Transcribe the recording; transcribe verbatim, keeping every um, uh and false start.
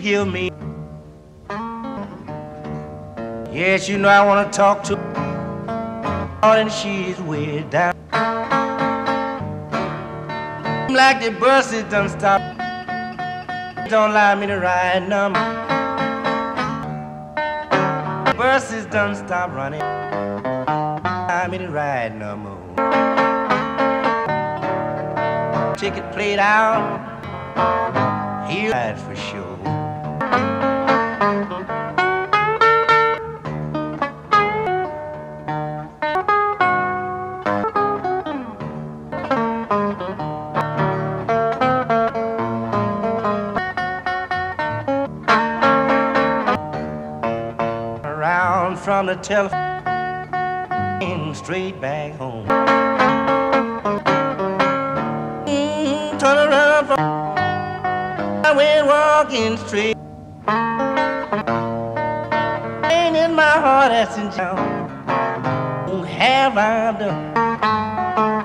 give me. Yes, you know I want to talk to her, and she's way down. Like the bus is done stop. Don't allow me to ride number. The bus is done stop running. Allow me to ride no more. Ticket played out. He'll ride for sure. From the telephone straight back home. Mm, turn around from I went walking straight. Ain't in my heart that's in town. What have I done?